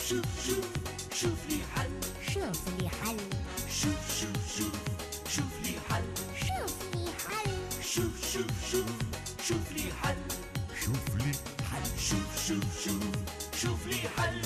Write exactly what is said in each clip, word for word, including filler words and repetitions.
شوف شوف شوف لي حل، شوف لي حل، شوف شوف شوف شوف لي حل، شوف لي حل، شوف شوف شوف شوف لي حل، شوف لي حل، شوف شوف شوف شوف لي حل.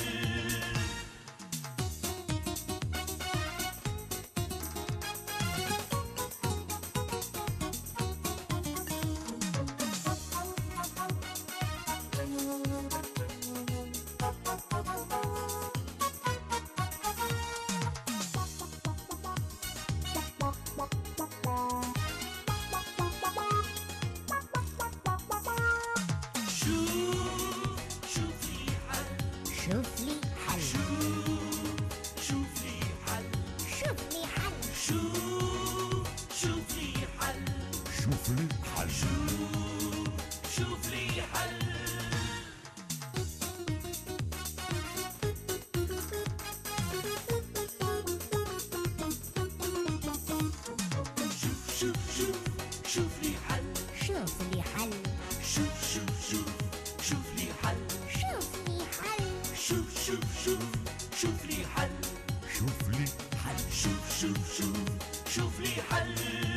شوف لي حل، شوف لي حل، شوف لي حل، شوف شوف لي حل، شوف لي حل، شوف لي حل. شوف شوف شوف شوف لي حل، شوف لي حل، شوف شوف شوف شوف لي حل، شوف لي حل، شوف شوف شوف شوف لي حل، شوف لي حل، شوف شوف شوف شوف لي حل.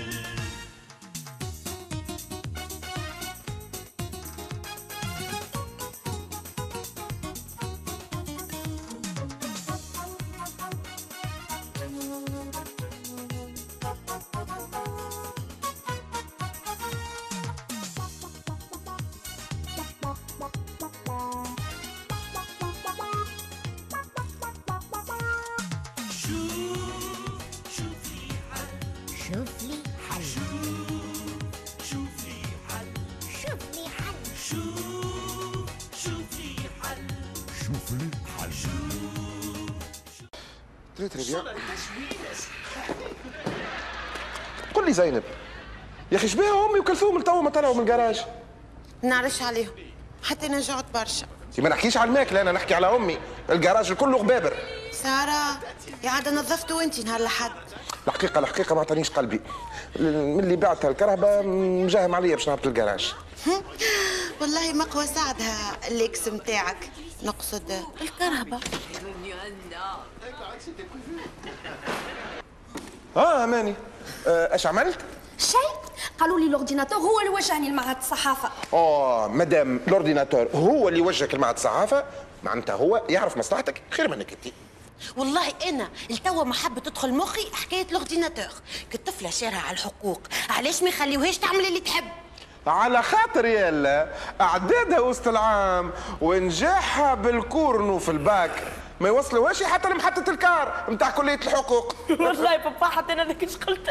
شوف لي حل، شوف لي حل، شوف لي حل، شوف شوف لي حل، شوف لي حل. تري تري بيان. قل لي زينب يا اخي شبيها امي وكلثوم لتوا ما طلعوا من الجراج؟ ما نعرفش عليهم، حتى انا جعت برشا. انت ما نحكيش على الماكله، انا نحكي على امي. الجراج كله غبابر. ساره يا عاد نظفتوا انت نهار الحد. الحقيقه الحقيقه ما عطانيش قلبي من اللي بعتها الكرهبه، مجاهم عليا باش نهبط الجراج. والله مقوى ساعدها الليكس نتاعك، نقصد الكرهبه. اه اماني، آه، اش عملت؟ شيء قالوا لي الاورديناتور هو اللي وجهني لمعهد الصحافه. اه مدام الاورديناتور هو اللي وجهك لمعهد الصحافه، معناتها هو يعرف مصلحتك خير منك انت. والله انا التوا ما حب تدخل مخي حكايه الاورديناتور، كطفله شارها على الحقوق، علاش ما يخليوهاش تعمل اللي تحب؟ على خاطر يلا اعدادها وسط العام ونجاحها بالكورنو في الباك ما يوصلوهاش حتى لمحطة الكار نتاع كلية الحقوق. والله بابا حتى انا ذاك ايش قلت.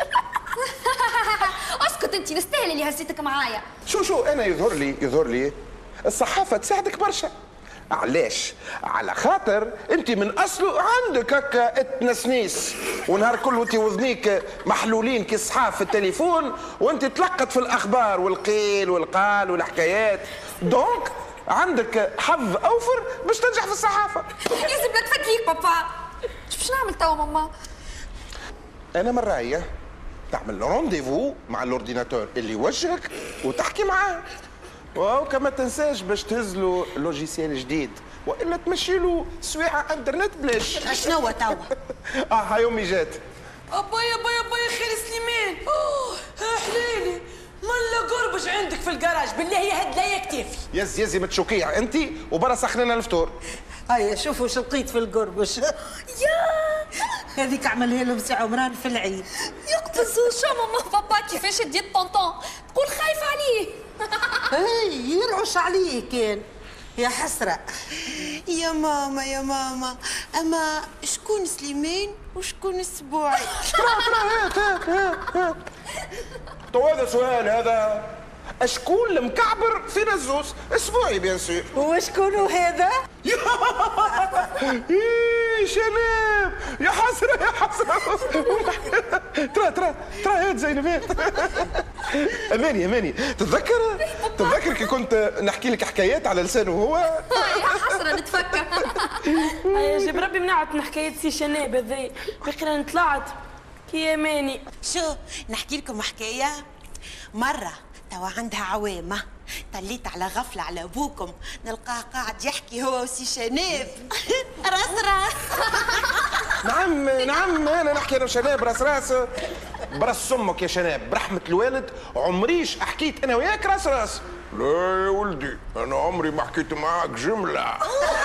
اسكت انت، نستاهل اللي هزيتك معايا. شو شو انا يظهر لي يظهر لي الصحافة تساعدك برشا. علاش؟ على خاطر انت من اصله عندك هكا التنسنيس ونهار كله انت وذنيك محلولين كي الصحاف في التليفون وانت تلقت في الاخبار والقيل والقال والحكايات، دونك عندك حظ اوفر باش تنجح في الصحافه. لازم لك تفدليك بابا. ايش باش نعمل توا ماما؟ انا من رايي تعمل رونديفو مع الاورديناتور اللي يوجهك وتحكي معاه، وكما تنساش باش تهز له لوجيسيال جديد والا تمشي له سويعه انترنت بلاش. شنو توا؟ اه هاي امي جات. أبايا أبايا أبايا خير سليمان. أوه حليلي ملا قربش عندك في الجراج بالله يهد ليا كتافي. يز يزي متشوكيع انت وبرا سخننا الفطور. هيا شوفوا شو لقيت في القربش. يا هذيك عملها لهم سي عمران في العيد. يقتزوا شو ماما بابا كيفاش ديت طونطون تقول خايف عليه. اي يرعش عليه كان يا حسرة. يا ماما يا ماما، اما شكون سليمان وشكون السبوعي؟ ترى ترى هات هات هات هات. تو هذا سؤال هذا. اشكون المكعبر في نزوز؟ اسبوعي بيان سور. وشكون هذا؟ ايه شناب يا حسرة يا حسرة. ترى ترى ترى هات زينب هات. اماني اماني تتذكر تتذكر كي كنت نحكي لك حكايات على لسانه هو؟ يا حسرة نتفكر. يا جيب ربي منعت حكاية سي شناب هذي، بقي انا طلعت كي اماني. شو نحكي لكم حكايه؟ مره توا عندها عوامه طليت على غفلة على أبوكم نلقاه قاعد يحكي هو وسي شناب راس راس. نعم نعم انا نحكي انا وشناب راس راس. براس امك يا شناب برحمة الوالد عمريش حكيت انا وياك راس راس. لا يا ولدي انا عمري ما حكيت معاك جمله.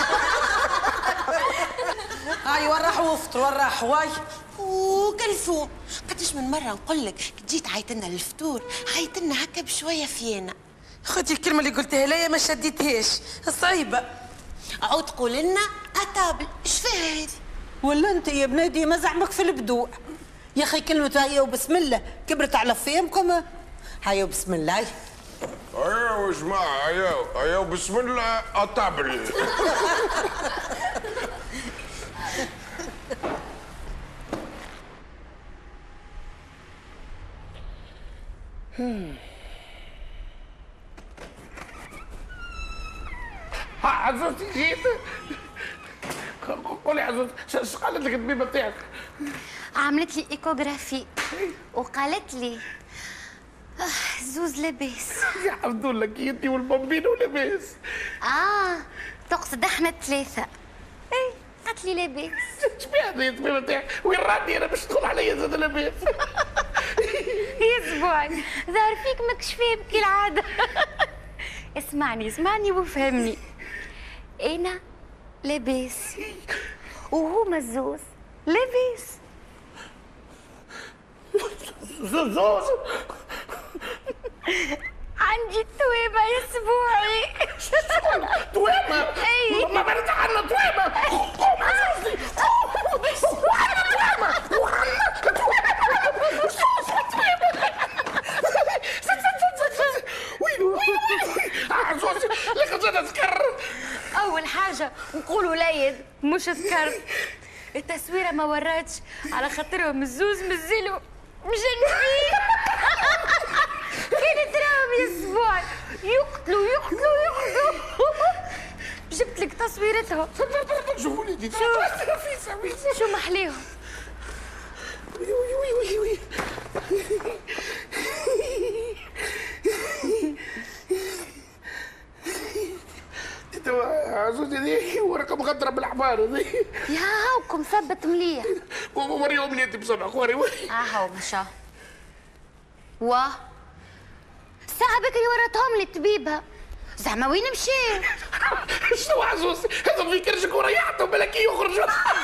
هاي ورح وفطر ورح واي. وكلثوم قداش من مرة نقول لك كي جيت عيطلنا للفطور عيطلنا هكا بشوية فينا. خدي الكلمة اللي قلتها ليا ما شديتهاش صعيبة. عود تقول لنا أطابل اش فيها هذه؟ ولا انت يا بنادي ما زعمك في البدوء يا اخي كلمة هيا وبسم الله كبرت على فيمكم. هيا وبسم الله. ايوا يا جماعه ايوا ايوا بسم الله اطابل. ها عزوزتي جيت. قولي عزوزتي اش قالت لك الطبيبه بتاعك؟ عملت لي ايكوغرافي وقالت لي آه زوز لاباس. يا حمد لله كي انت والبامبينو لاباس. اه تقصد احنا الثلاثة. اي قالت لي لاباس. شبيه هذه الطبيبه بتاعك؟ وين راني انا باش تدخل عليا زاد لاباس؟ يا اسبوعي ظهر فيك ماكش فاهم كالعادة. اسمعني اسمعني وفهمني. انا لاباس وهو مزوز لاباس. زوز عندي تويبة يا اسبوعي. تويبة؟ اي ما بردت عنا تويبة. قوم عزوزتي قوم. وعنا تويبة وعنا تويبة. ويلو ويلو عزوزتي لك زاد سكر. أول حاجة نقولوا ليد مش سكر. التصويرة ما وراتش على خاطرهم الزوز مازالوا مجنبين. كانت راهم يا اسبوع يقتلوا يقتلوا يقتلوا. جبت لك تصويرتهم. شوفوا لي دي شو محليهم. وي وي وي وي. عزوزتي دي ورقة مخدرة بالحمار هذي. يا هاوكم ثبت مليح. وريهم لي انت بصبعك وري وري. اه هاو مشى. واه ساعة بكري وراتهم لي الطبيبة. زعما وين مشى؟ شنو عزوزتي؟ هذا في كرشك وريحتهم بالك يخرجوا.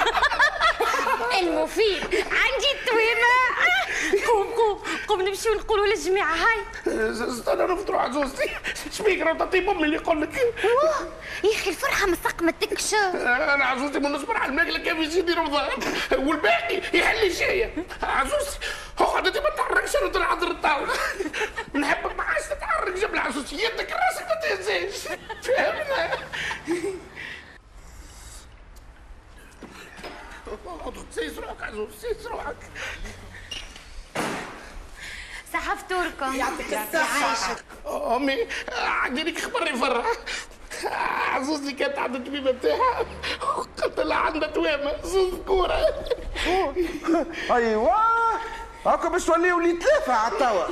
المفيد عندي التويمة. قوم قوم قوم نمشيو نقولوا للجماعة هاي. استنى نفطروا عزوزتي. شبيك راه تطيب امي اللي يقول لك. واه يا اخي الفرحة ما سقمتكش. انا عزوزتي من نصبر على الماكله كيف يزيد رمضان والباقي يحل شايه. عزوزتي اقعد انت ما تتحركش انا طلع عذر الطاوله. نحبك ما عادش تتحرك جنب عزوزتي يدك راسك ما تهزاش فهمنا. سيس روحك عزوز سيس روحك. صحة فطوركم. يعطيك الصحة. امي عندي لك خبر يفرح. عزوزتي كانت عند الطبيبه بتاعها قلت لها عندها توامه زوز كوره. ايوا هاكا باش توليو لي ثلاثة على التوا.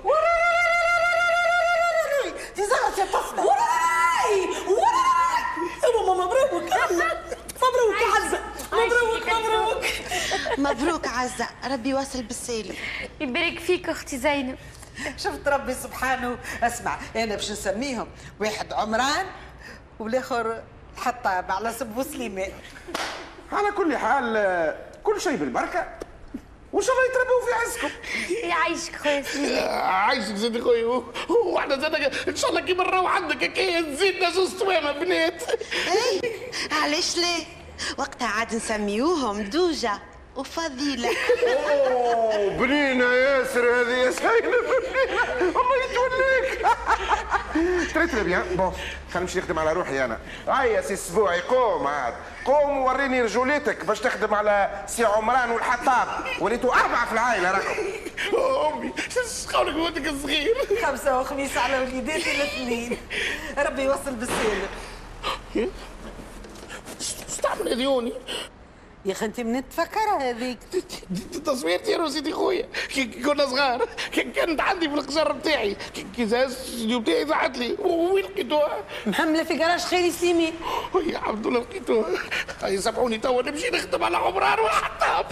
دي زهرت يا طفلة. وراي وراي. ماما مبروك مبروك عزة. مبروك مبروك مبروك عزة ربي يوصل بالسالم. يبارك فيك اختي زينب. شفت ربي سبحانه. اسمع انا باش نسميهم واحد عمران والاخر حطاب على سبو سليمان. على كل حال كل شيء بالبركة وان شاء الله يتربوا في عزكم. يعيشك خويا سليمان. عايشك زيد خويا واحنا زاد ان شاء الله كي نروح عندك هكايا تزيدنا زوز توامه بنات. اي علاش لا وقتها عاد نسميوهم دوجة وفضيلة. اوه بنينة ياسر هذه يا سيدة. الله يتوليك. تري تري بيان بون خلينا نمشي نخدم على روحي انا. هيا سي اسبوعي قوم عاد قوم ووريني رجوليتك باش تخدم على سي عمران والحطاب. وليتوا أربعة في العائلة راكم. امي ايش قولك ولدك الصغير؟ خمسة وخميس على وليداتي الاثنين. ربي يوصل بالسالم. ايش تعمل يا ديوني؟ يا اخي انت منين تفكرها هذيك؟ تصويرتي انا وسيدي خويا كي كنا صغار كانت عندي في القجر بتاعي كي زاز الاستوديو بتاعي ضاعت لي وين لقيتوها؟ محمله في جراج خيري سليمي. يا عبد الله لقيتوها. هاي سامحوني توا نمشي نخدم على عمران والحطاب.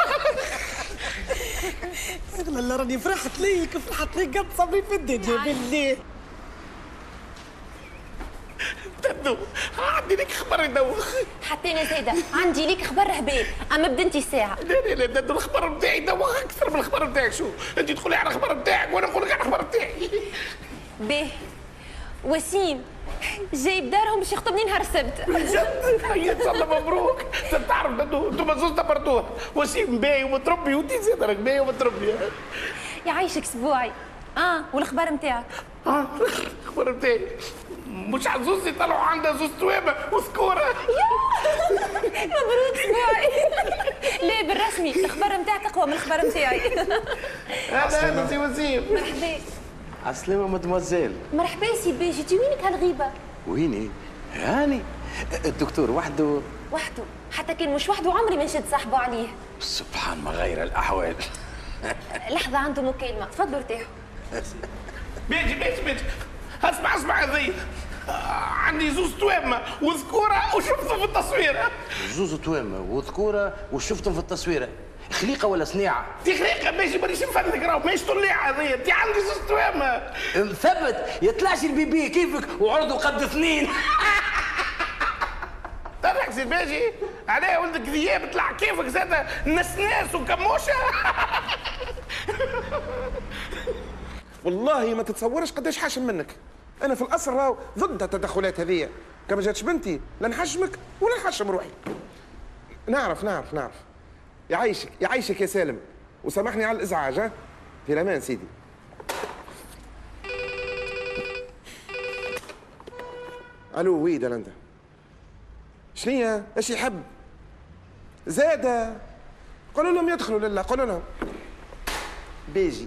لا راني فرحت ليك فرحت ليك قد صبري في الدنيا بالله. تدو عندي لك خبر يدوخ. حتى انا زايده عندي ليك خبر هبال اما بدنتي ساعه. لا لا لا تدو الخبر بتاعي يدوخ اكثر من الخبر بتاعك. شو انت تقولي على الخبر بتاعك وانا نقول لك على الخبر بتاعي. باهي وسيم جايب دارهم باش يخطبني نهار السبت. جد هيا ان شاء الله مبروك. تعرف تدو انتم زوز دبرتوها وسيم باهي ومتربي وانت زاد راك باهي ومتربي. يعيشك اسبوعي. اه والاخبار نتاعك؟ اه الاخبار نتاعي مش عزوزي طلعوا عندها زوز توابه وذكوره. مبروك اسبوعي. لا بالرسمي الاخبار نتاعك اقوى من الاخبار نتاعي. هذا سي وسيم. مرحبا. عسلامة مدموزيل. مرحبا سي باجي جي وينك هالغيبه؟ ويني؟ هاني الدكتور وحده. وحده حتى كان مش وحده عمري ما نشد صاحبه عليه. سبحان ما غير الاحوال. لحظه عنده مكالمه تفضلوا ارتاحوا. بيجي بيجي بيجي اسمع اسمع هذي عندي زوز توامه وذكوره وشفتهم في التصويره. زوز توامه وذكوره وشفتهم في التصويره. خليقه ولا صنيعه؟ دي خليقه ماشي مانيش نفنك راهو ماهيش طليعه هذيا. انت عندي زوز توامه. مثبت يطلعش البيبي كيفك وعرضه قد اثنين. ترك سي باجي عليه ولدك ذياب طلع كيفك زاد نسناس وكموشه. والله ما تتصورش قداش حاشم منك. انا في الاصل راهو ضد التدخلات هذيا. كما جاتش بنتي لا نحشمك ولا نحشم روحي. نعرف نعرف نعرف. يعيشك يعيشك يا سالم وسامحني على الازعاج. ها في الامان سيدي. الو وي دلندا شنيا ايش يحب زاده؟ قولوا لهم يدخلوا لله قولوا لهم. بيجي.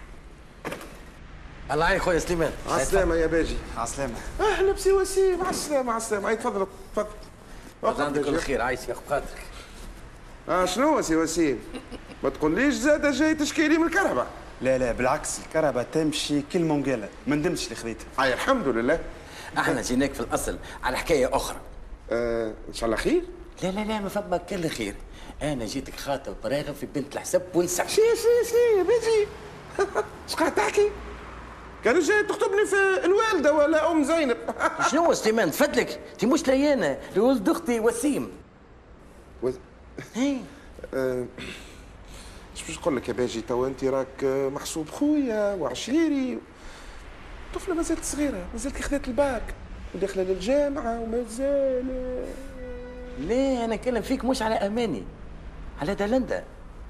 الله يعين خويا سليمان. على السلامة يا باجي. على السلامة. أهلا بسي وسيم. على السلامة على السلامة. هاي تفضل تفضل. عندك كل خير عايش يا خاطرك. اه شنو سي وسيم؟ ما تقوليش زادة جاي تشكيلي من الكهرباء. لا لا بالعكس الكهرباء تمشي كلمة مقالة ما ندمتش اللي خذيتها. هاي الحمد لله. احنا جيناك في الاصل على حكاية أخرى. آه إن شاء الله خير؟ لا لا لا ما فما كل خير. أنا جيتك خاطب براغب في بنت الحسب ونسب. شي شي شي بيجي. اش قاعد تحكي؟ كانت جاي تخطبني في الوالدة ولا أم زينب. شنو سليمان تفدلك؟ انت مش ليانة لولد أختي وسيم. وز... هي آه... ايش باش نقول لك يا باجي توا انت راك محسوب خويا وعشيري. طفلة ما زالت صغيرة ما زالت خذات الباك وداخلة للجامعة وما زال. ليه أنا أتكلم فيك مش على أماني على دلندا.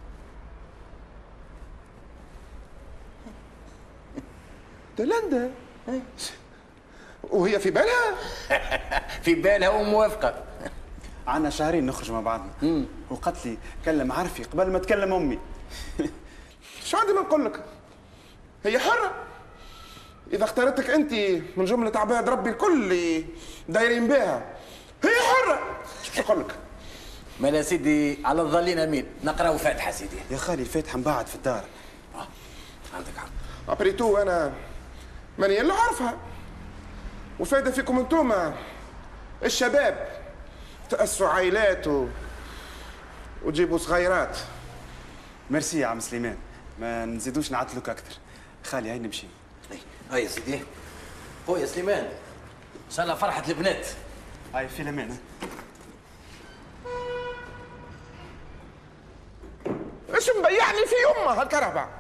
دلندا؟ وهي في بالها؟ في بالها وموافقة. عنا شهرين نخرج مع بعضنا. وقالت لي كلم عرفي قبل ما تكلم امي. شو عندي ما نقول لك؟ هي حرة. إذا اختارتك أنت من جملة عباد ربي الكل اللي دايرين بها هي حرة. شو باش نقول لك؟ ما يا سيدي على الظالين امين نقراو فاتحة سيدي. يا خالي الفاتحة مبعد في الدار. اه عندك حق. أبريتو أنا ماني إلا عارفها. وفايدة فيكم أنتوما الشباب تأسوا عائلات و... وتجيبوا صغيرات. ميرسي يا عم سليمان ما نزيدوش نعطلوك أكثر. خالي هاي نمشي. هاي يا سيدي. خويا سليمان إن شاء الله فرحة البنات. هاي في الأمان. ايش مبيعني في يمه هالكرهبة؟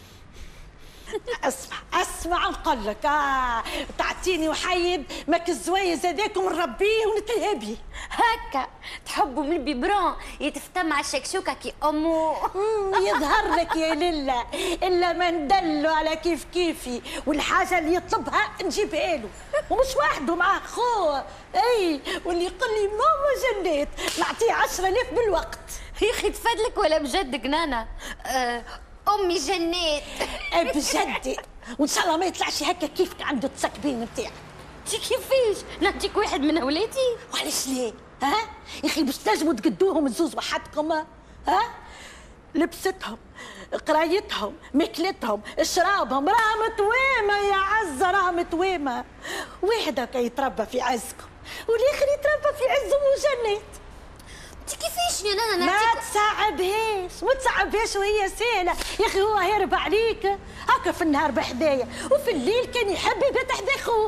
اسمع اسمع نقول لك اه تعطيني وحيد ماك الزوايز هذاكم نربيه ونتلهى بيه. هكا تحبوا من البيبرون يتفتى مع الشكشوكه كي امو. يظهر لك يا لله الا ما ندلو على كيف كيفي والحاجه اللي يطلبها نجيبها له ومش وحده معاه خوه. اي واللي يقول لي ماما جنات نعطيه عشرة آلاف بالوقت. يا اخي تفدلك ولا بجد جنانه؟ أه امي جنات. بجدي وان شاء الله ما يطلعش هكا كيفك عنده التسكبين نتاعك. انت كيفاش؟ نعطيك واحد من اولادي؟ وعلاش ليه؟ ها يا اخي باش تنجموا تقدوهم الزوز وحدكم؟ ها لبستهم، قرايتهم، مكلتهم، شرابهم، راها متوامه يا عزه، راها متوامه. واحد هكا يتربى في عزكم والاخر يتربى في عز وجنات. انت كيفاش يا نانا؟ ما تصعبهاش ما تصعبهاش وهي سهله يا اخي. هو هارب عليك هكا في النهار بحدايا وفي الليل كان يحب يبات حدا خوه.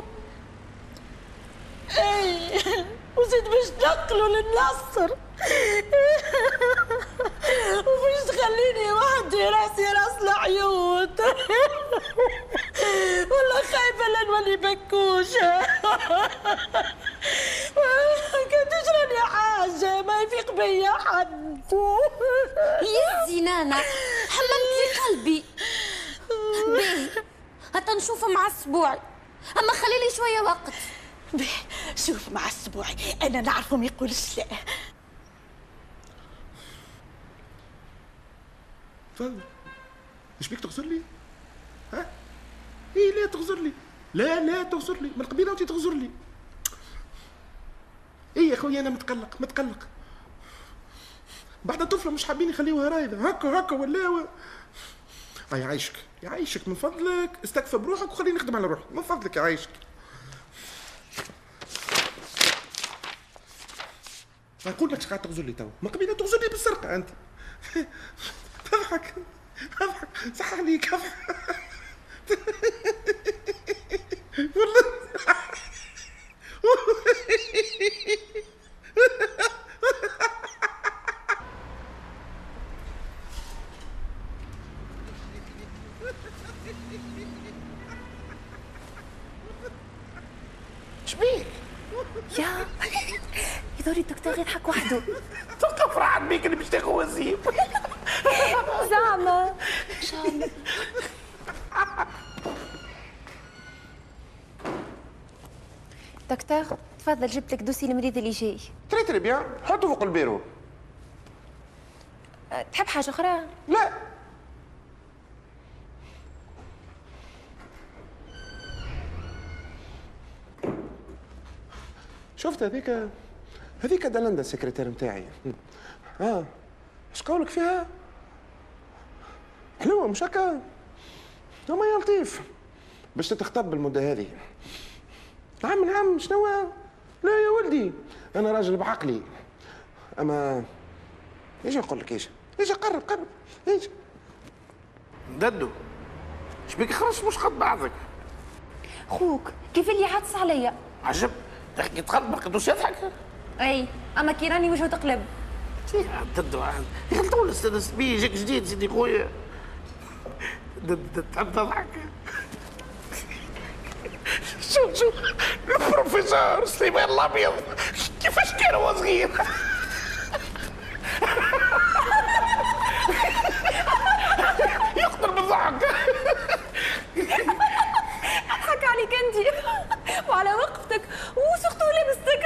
اي وزيد باش نقلوا للنصر وباش تخليني وحدي راسي راس العيوط. والله خايفه لا نولي بكوشه. كان تجرني حاجه ما يفيق بيا حد. يزي نانا حملتي قلبي. باهي هتا نشوف مع اسبوعي، اما خليلي شويه وقت. شوف مع اسبوعي انا نعرفه ما يقولش لا. تفضل. ايش بيك تغزر لي؟ ها؟ ايه لا تغزر لي. لا لا تغزر لي، من قبيله وانت تغزر لي. ايه يا خويا انا متقلق متقلق. بعد الطفله مش حابين يخليوها رايده هكا هكا ولا و... آه يعيشك يعيشك من فضلك استكفى بروحك وخليني نخدم على روحي من فضلك يعيشك. نقول لك قاعد تغزر لي توا، من قبيله تغزر لي بالسرقه انت. تضحك تضحك صح عليك اضحك. والله شبيك؟ يا يدوري الدكتور يضحك وحده. توقف فرحان بيك اللي باش تاخذ وزيم. زعما ان شاء الله. دكتور تفضل جبت لك دوسي المريض اللي جاي. تري تري بيان حطه فوق البيرو. أه تحب حاجه اخرى؟ لا شفت هذيك هذيك دلندا السكرتير نتاعي. اه اش قولك فيها؟ حلوه مش هكا؟ نعم يا لطيف باش تتخطب بالمده هذه. نعم نعم شنو؟ لا يا ولدي انا راجل بعقلي. اما ايش نقول لك ايش؟ ايش قرب قرب ايش؟ ددو ايش بيك خرجت مش قد بعضك؟ خوك كيف اللي عطس عليا؟ عجب تحكي تخلط ما لقيتوش يضحك؟ اي اما كي راني وجهه تقلب. ددو يا اخي طول استانست بيه جاك جديد سيدي خويا. ددو تحب تضحك؟ شوف شوف البروفيسور سليمان الابيض كيفاش كان هو صغير. يقتل بالضحك. اضحك عليك انت وعلى وقفتك وسختو لبستك.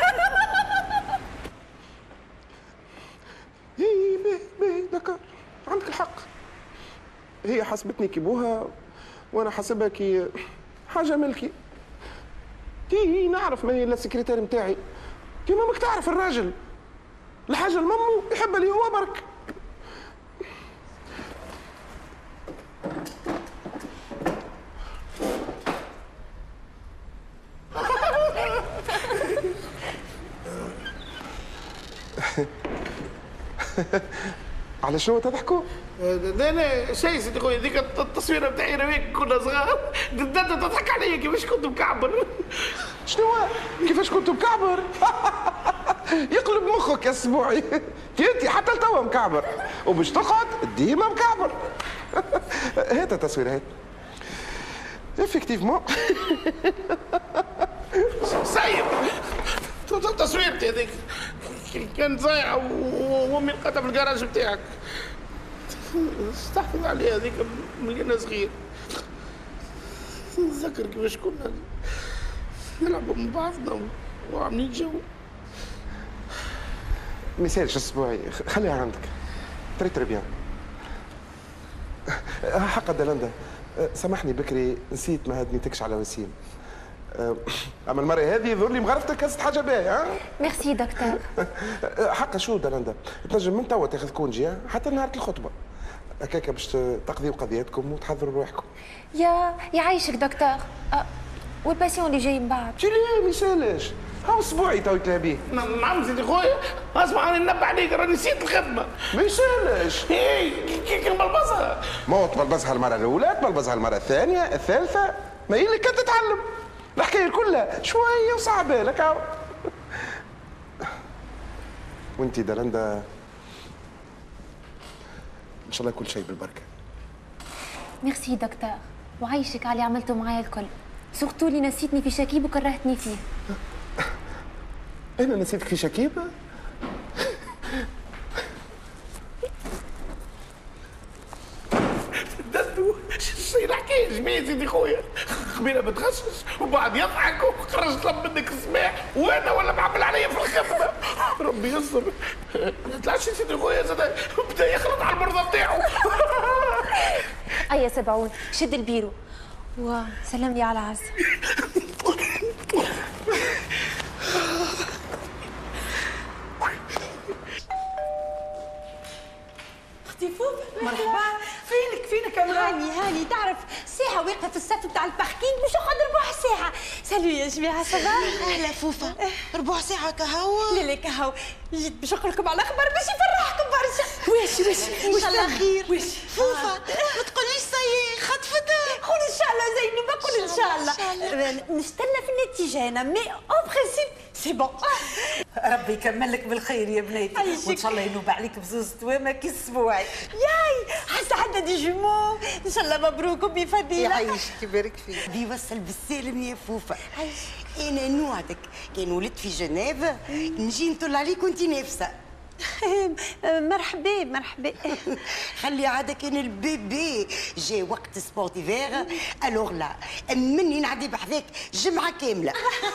اي باهي باهي دكا عندك الحق. هي حسبتني كي بوها وانا حسبها كي حاجه ملكي. تي نعرف ما هي السكرتير نتاعي كي مامك تعرف الراجل الحاجه لمامو يحب اللي هو برك. على شنو تضحكوا؟ لا لا شيء سيدي خويا ذيك التصويره بتاعي رميك كنا صغار ددت تضحك عليا كيفاش كنت مكعبر. شنو كيفاش كنت مكعبر؟ يقلب مخك يا اسبوعي. انت حتى لتوا مكعبر وباش تقعد ديما مكعبر. هات التصويره هات افكتيفمون. سايب تصويرتي هذيك كانت ضايعه وامي لقيتها في الكراج بتاعك. استحفظ عليها هذيك مليانه صغير. نتذكر كيفاش كنا نلعبوا مع بعضنا وعاملين جو. ما يسالش اسبوعي خليها عندك. تري تري بيان. حق دلندا سامحني بكري نسيت ما هدنيتكش على وسيم. أه، اما المره هذه يظهر لي مغرفتك هزت حاجه باهيه ها. ميرسي دكتور. أه، حقا شو دلندا تنجم من توا تاخذ كونجي ها؟ حتى نهار الخطبه هكاك باش تقضيوا قضيتكم وتحضروا روحكم. يا يعيشك دكتور. أه. والباسيون اللي جاي من بعد تي ليه ما يسالش، ها اسبوعي تو يتلابيه. نعم سيدي خويا، اسمع راني ننبه عليك راني نسيت الخدمه. ما يسالش. اي كي نبلبزها. ما تبلبزها المره الاولى، تبلبزها المره الثانيه، الثالثه، ما هي اللي كانت تتعلم. الحكايه كلها شويه وصعبه لك هاو. وانتي دلندا ان شاء الله كل شيء بالبركه. ميرسي دكتور، وعايشك على اللي عملته معايا الكل، سورتو اللي نسيتني في شكيب وكرهتني فيه. انا نسيتك في شكيب؟ ددو شي الحكايه جميل سيدي خويا، قبيله بتغشش وبعد يضحك وخرج طلب منك السماح وانا ولا معمل عليا في الخدمه. ربي يستر. طلعش سيدي خويا زاد بدا يخلط على المرضى بتاعه. ايا سبعون شد البيرو وسلم لي على عزة. اختي فوفا مرحبا. فينك فينك يا هاني؟ هاني تعرف ساعة واقفة في الصف بتاع الباركينج مش اخذ ربع ساعة. سالو يا جماعة صباح. اهلا فوفا، ربع ساعة كهو؟ لا لا كهو، جيت باش نقول لكم على خبر باش يفرحكم برشا. واش واش ان شاء الله خير. واش فوفا ما تقوليش سي خطفتها. قول ان شاء الله زينب، قول ان شاء الله. نستنى في النتيجة انا، مي او برينسيپ سي بون. ربي يكمل لك بالخير يا بناتي، وان شاء الله ينوب عليك بزوز توامه كي اسبوعي. ياي حتى عندنا دي جمو، ان شاء الله مبروك وبي فضيله. يعيشك يبارك فيك. بيوصل بالسالم يا فوفا. انا نوعدك كان ولدت في جنيف نجي نطل عليك وانت نافسه. مرحبا مرحبا. خلي عادة كان البيبي جا وقت سبورتيفير الوغ لا مني نعدي بحذاك جمعة كاملة.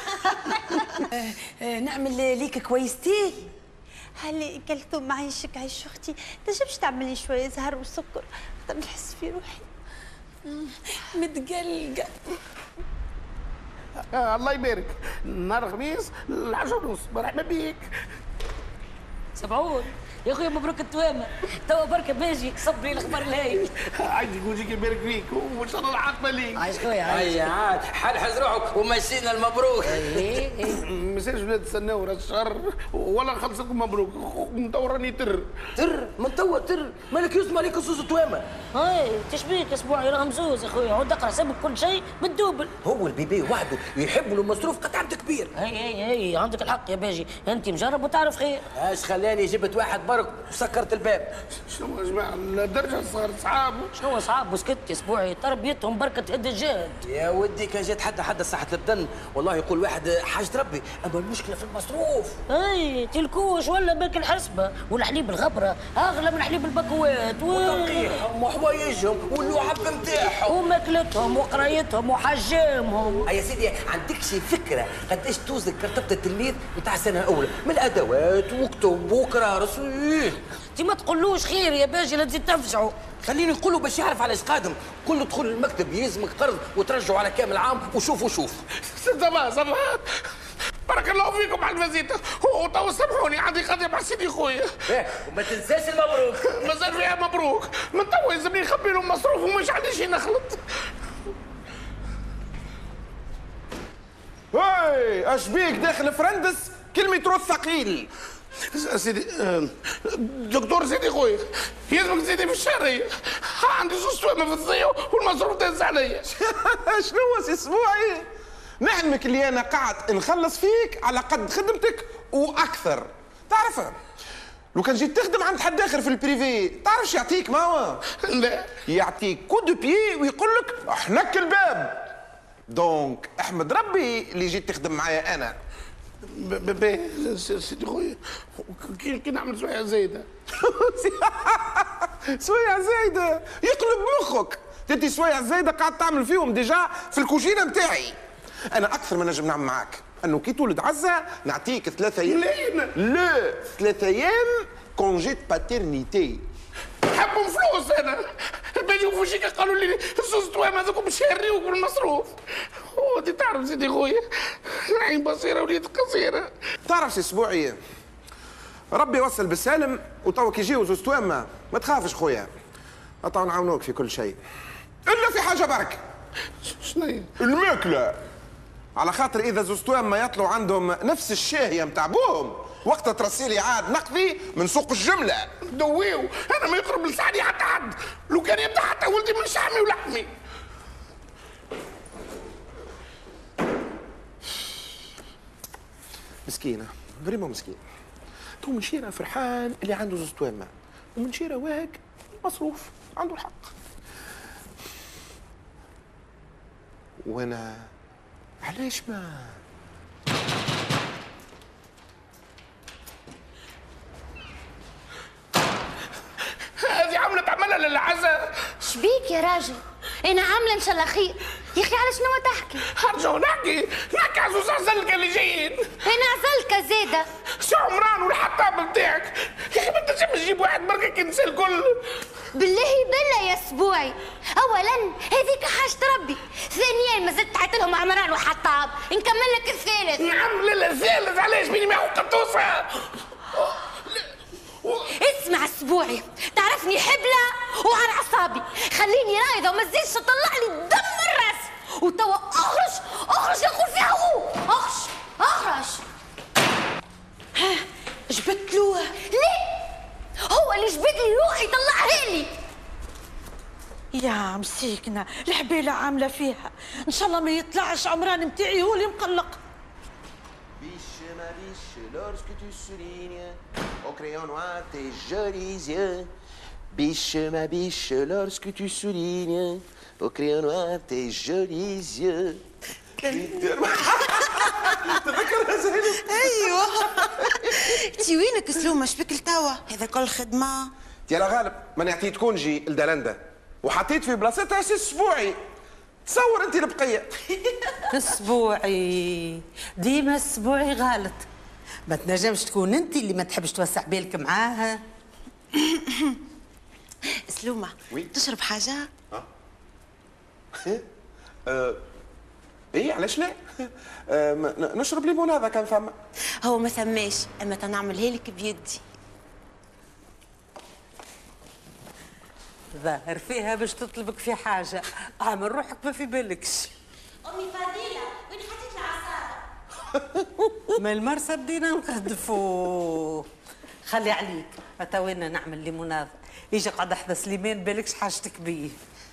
نعمل ليك كويستي. هل كلتو معيشك عيش اختي، تنجمش تعملي شوية زهر وسكر حتى نحس في روحي متقلقة. آه الله يبارك. نهار الخميس العشرة ونص، مرحبا بيك. سبعون يا اخويا مبروك التوامه، توا بركه باجي صبري الاخبار الهايل. عايزك وجهك يبارك فيك وان شاء الله العاقبه ليك. عايش خويا عايش. اي عاد حلحز روحك ومشينا المبروك. ايه ايه ما يصيرش ولاد تستناو راس الشهر ولا نخلص لكم مبروك. من توا راني تر تر من توا تر مالك يسمع عليك صوص توامه. هاي تشبيك اسبوعي راه مزوز يا خويا، عود اقرا سبب كل شيء بالدوبل. هو البيبي وحده يحب له مصروف قد عبد كبير. هي هي هي عندك الحق يا باجي، انت مجرب وتعرف خير. ايش خلاني جبت واحد برك وسكرت الباب. شنو يا جماعه الدرجه صغار صحاب. شنو صعب وسكت اسبوعي تربيتهم بركه هد الجهد. يا ودي كان جات حتى حد صحة البدن والله يقول واحد حاجة ربي، اما المشكلة في المصروف. اي تلكوش ولا باك الحسبة والحليب الغبرة اغلى من حليب البكوات وتنقيحهم وحوايجهم واللعب نتاعهم وماكلتهم وقرايتهم وحجامهم. يا سيدي عندك شي فكرة قداش توزن كرتبة التلميذ بتاع السنة الأولى من الأدوات وكتب وكرارس؟ انت ما تقولوش خير يا باجي لا تزيد تفجعوا. خليني نقوله باش يعرف علاش قادم. كل دخول المكتب يلزمك قرض وترجعوا على كامل عام وشوف وشوف. صباح صباح بارك الله فيكم على الفيزيتا. وتوا سامحوني عندي قضيه مع سيدي خويا. ايه وما تنساش المبروك. مازال فيها مبروك. من توا يلزمني نخبي لهم مصروف ومش عندي شي نخلط. هاي اش بيك داخل فرندس كلمة روث ثقيل. سيدي دكتور سيدي خويا يلزمك تزيدي في الشهرية. عندي زوج توامة في الضيو والمصروف داز عليا. شنو سي اسبوعي؟ نعلمك اللي انا قاعد نخلص فيك على قد خدمتك واكثر. تعرف لو كان جيت تخدم عند حد اخر في البريفي تعرفش يعطيك ما هو؟ لا يعطيك كو دو بيي ويقول لك احنك الباب. دونك احمد ربي اللي جيت تخدم معايا انا. بابا سيدي خويا كي نعمل سويعة زايدة. سويعة زايدة يقلب مخك. انت سويعة زايدة قاعد تعمل فيهم ديجا في الكوجينة نتاعي. انا اكثر ما نجم نعمل معاك انه كي تولد عزة نعطيك ثلاثة ايام. لا ثلاثة ايام كونجي باترنيتي. حبوا فلوس انا باجي وفوشيك قالوا لي الزوز توام هذوك مش هيريوك بالمصروف ودي تعرف سيدي خويا العين بصيره وليد قصيره. تعرف سي اسبوعي ربي يوصل بالسالم وتوا كي يجيو زوز توام ما تخافش خويا أطاو نعاونوك في كل شيء الا في حاجه برك. شنو الماكله على خاطر اذا زوز توام ما يطلعوا عندهم نفس الشاهيه نتاع بوهم وقت ترسيلي عاد نقضي من سوق الجمله. دويو انا ما يقرب لساني حتى حد لو كان يبدا حتى ولدي من شحمي ولحمي. مسكينه فريمون مسكين. تو من شيره فرحان اللي عنده زوز توام ومن شيره واهق مصروف عنده الحق. وانا علاش ما هذه عملة تعملها للعزة. شبيك يا راجل؟ انا عامله ان شاء الله خير. يا اخي على شنو تحكي؟ هرجعوا نحكي نحكي على زوز عزلكة اللي جايين. انا عزلكة زاده. شو عمران والحطاب بتاعك؟ يا اخي ما تنجمش تجيب واحد بركة ينسى الكل. بالله بالله يا اسبوعي، اولا هذيك حاجة ربي، ثانيا ما زدت حتى لهم عمران وحطاب، نكمل لك الثالث. نعم لا لا الثالث علاش بيني معه قطوسة؟ اسمع اسبوعي، تعرفني حبلة وعلى اعصابي، خليني رايضة وما تزيدش تطلع لي دم من راسي، وتوا اخرج اخرج يقول فيها هو، اخرج اخرج. ها جبت له؟ ليه؟ هو اللي جبت لي روحي يطلعها لي. يا مسيكنة الحبيلة عاملة فيها، إن شاء الله ما يطلعش عمران متاعي هو اللي مقلق. Biche ma biche, lorsque tu soulignes au crayon noir tes jolis yeux. Biche ma biche, lorsque tu soulignes au crayon noir tes jolis yeux. تذكرها زينب؟ ايوه. انتي وينك سلومة؟ شبيك لتوا؟ هذا كل خدمة؟ يا لا غالب ماني عطيت كونجي لدلندا وحطيت في بلاصتها سي اسبوعي. تصور انت البقيه. اسبوعي ديما اسبوعي غلط. ما تنجمش تكون انت اللي ما تحبش توسع بالك معاها. سلومة تشرب حاجة؟ اه اه ايه علاش لا؟ آه نشرب ليمون هذا كان فما. هو ما ثماش اما تنعملها لك بيدي. ظاهر فيها باش تطلبك في حاجة، عامل روحك ما في بالكش. امي فضيلة وين حطيت العصارة؟ ما المرسى بدينا نقدفوا. خلي عليك اتوينا نعمل ليموناد، يجي قعد حدا سليمان بالكش حاجتك بيه.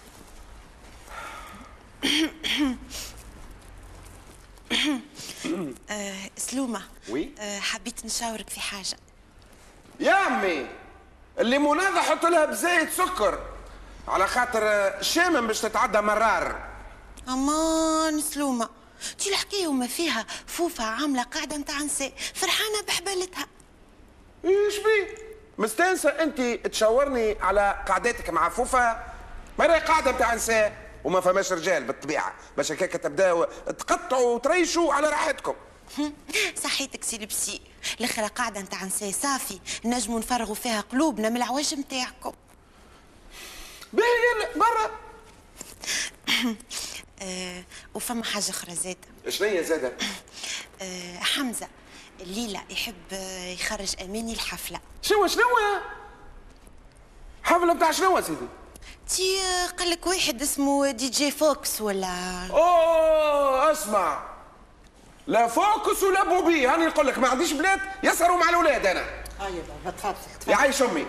آه سلومة وي آه حبيت نشاورك في حاجة. يا عمي الليمونادة حط لها بزايد سكر على خاطر شامم باش تتعدى مرار. امان سلومة تي الحكاية وما فيها فوفة عاملة قاعدة نتاع نساء فرحانة بحبالتها. ايش بيه؟ مستانسة انت تشاورني على قعدتك مع فوفة؟ ما راهي قاعدة نتاع نساء وما فماش رجال بالطبيعة باش هكاك تبداو تقطعوا وتريشوا على راحتكم. صحيتك سي لبسي، الاخرى قاعدة نتاع نساء صافي نجموا نفرغوا فيها قلوبنا من العواج نتاعكم. باهي يلا برا. آه وفما حاجة أخرى زادة. شنو هي زادة؟ آه حمزة الليلة يحب يخرج أماني الحفلة. شنو شنو؟ حفلة بتاع شنو سيدي؟ تي قال لك واحد اسمه دي جي فوكس ولا؟ اوه اسمع، لا فوكس ولا بوبي، هاني نقول لك ما عنديش بنات يسهروا مع الاولاد انا. ايوه بابا تفضل تفضل. يعيش امي.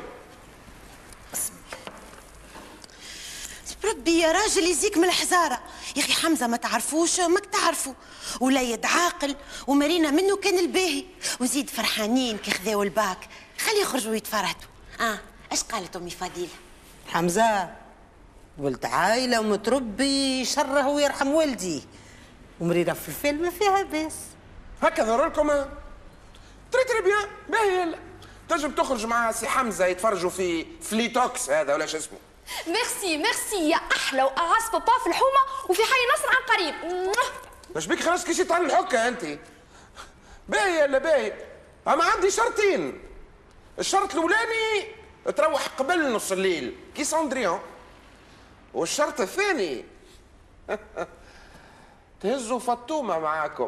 ربي يا راجل يزيك من الحزارة يا أخي. حمزة ما تعرفوش ماك تعرفوا، وليد عاقل ومارينا منه كان الباهي، وزيد فرحانين كي خذاو الباك. خلي يخرجوا يتفرهدوا. اه اش قالت امي فضيلة؟ حمزة ولد عايلة ومتربي شره ويرحم والدي، ومريرة في الفيلم ما فيها باس. هكا ظهر لكم تري تري بيان. باهي يلا تنجم تخرج مع سي حمزة يتفرجوا في فليتوكس هذا ولا شو اسمه. ميرسي ميرسي يا احلى واعز بابا في الحومه وفي حي نصر عن قريب. مش بيك خلاص كيشي تعال الحكه انت. باهي يلا باهي، اما عندي شرطين. الشرط الاولاني تروح قبل نص الليل كي ساندريان، والشرط الثاني تهزوا فطومه معاكم.